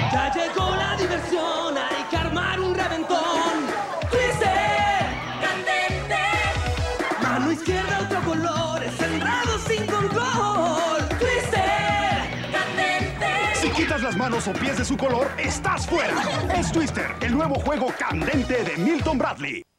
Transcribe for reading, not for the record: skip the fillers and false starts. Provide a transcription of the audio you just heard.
Ya llegó la diversión, hay que armar un reventón. ¡Twister! ¡Candente! Mano izquierda, otro color, es enredo sin control. ¡Twister! ¡Candente! Si quitas las manos o pies de su color, ¡estás fuera! Es Twister, el nuevo juego candente de Milton Bradley.